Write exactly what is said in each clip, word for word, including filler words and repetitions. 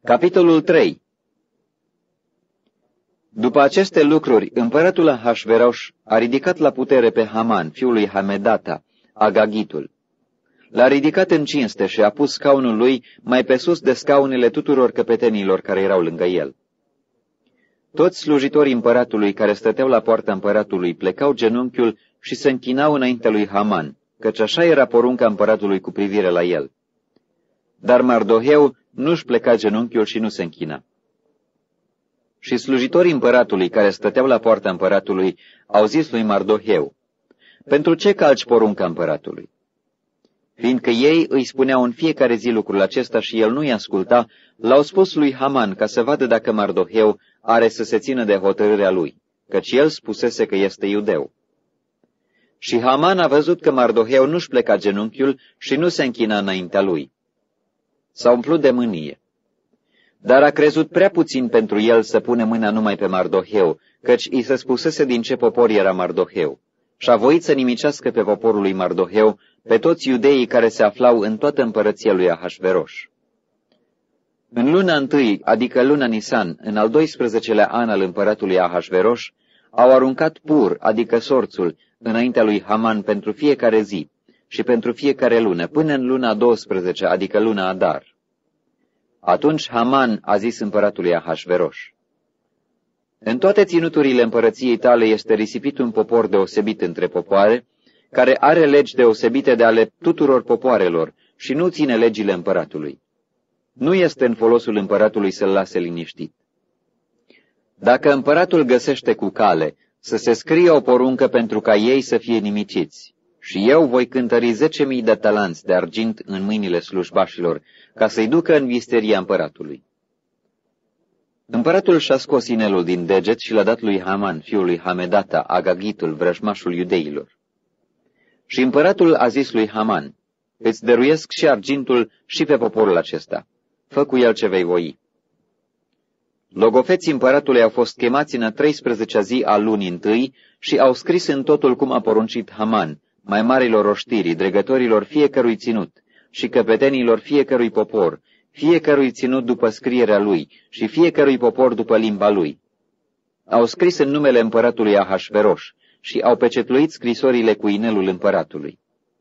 Capitolul trei. După aceste lucruri, împăratul Ahasveros a ridicat la putere pe Haman, fiul lui Hamedata, Agagitul. L-a ridicat în cinste și a pus scaunul lui mai pe sus de scaunele tuturor căpetenilor care erau lângă el. Toți slujitorii împăratului care stăteau la poarta împăratului plecau genunchiul și se închinau înaintea lui Haman, căci așa era porunca împăratului cu privire la el. Dar Mardoheu nu-și pleca genunchiul și nu se închina. Și slujitorii împăratului care stăteau la poarta împăratului au zis lui Mardoheu: pentru ce calci porunca împăratului? Fiindcă ei îi spuneau în fiecare zi lucrul acesta și el nu-i asculta, l-au spus lui Haman ca să vadă dacă Mardoheu are să se țină de hotărârea lui, căci el spusese că este iudeu. Și Haman a văzut că Mardoheu nu-și pleca genunchiul și nu se închina înaintea lui. S-a umplut de mânie. Dar a crezut prea puțin pentru el să pune mâna numai pe Mardoheu, căci i se spusese din ce popor era Mardoheu, și a voit să nimicească pe poporul lui Mardoheu pe toți iudeii care se aflau în toată împărăția lui Ahasveros. În luna întâi, adică luna Nisan, în al doisprezecelea an al împăratului Ahasveros, au aruncat pur, adică sorțul, înaintea lui Haman pentru fiecare zi și pentru fiecare lună, până în luna a douăsprezecea, adică luna Adar. Atunci Haman a zis împăratului Ahasveros: în toate ținuturile împărăției tale este risipit un popor deosebit între popoare, care are legi deosebite de ale tuturor popoarelor și nu ține legile împăratului. Nu este în folosul împăratului să-l lase liniștit. Dacă împăratul găsește cu cale să se scrie o poruncă pentru ca ei să fie nimiciți, și eu voi cântări zece mii de talanți de argint în mâinile slujbașilor, ca să-i ducă în visteria împăratului. Împăratul și-a scos inelul din deget și l-a dat lui Haman, fiul lui Hamedata, Agagitul, vrăjmașul iudeilor. Și împăratul a zis lui Haman: îți dăruiesc și argintul și pe poporul acesta. Fă cu el ce vei voi. Logofeții împăratului au fost chemați în a treisprezecea zi a lunii întâi și au scris în totul cum a poruncit Haman, mai marilor oștirii, dregătorilor fiecărui ținut și căpetenilor fiecărui popor, fiecărui ținut după scrierea lui și fiecărui popor după limba lui. Au scris în numele împăratului Ahasveros și au pecetluit scrisorile cu inelul împăratului.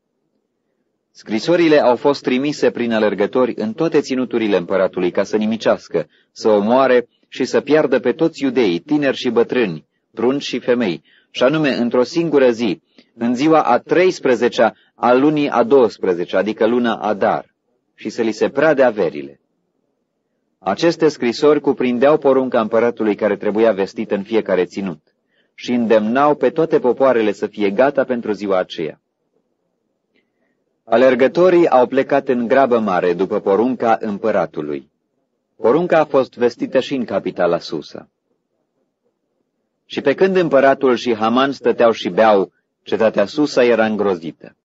Scrisorile au fost trimise prin alergători în toate ținuturile împăratului ca să nimicească, să omoare și să piardă pe toți iudeii, tineri și bătrâni, prunci și femei, și anume într-o singură zi, în ziua a treisprezecea a lunii a douăsprezecea, adică luna Adar, și să li se prade averile. Aceste scrisori cuprindeau porunca împăratului care trebuia vestită în fiecare ținut și îndemnau pe toate popoarele să fie gata pentru ziua aceea. Alergătorii au plecat în grabă mare după porunca împăratului. Porunca a fost vestită și în capitala Susa. Și pe când împăratul și Haman stăteau și beau, cetatea Susa era îngrozită.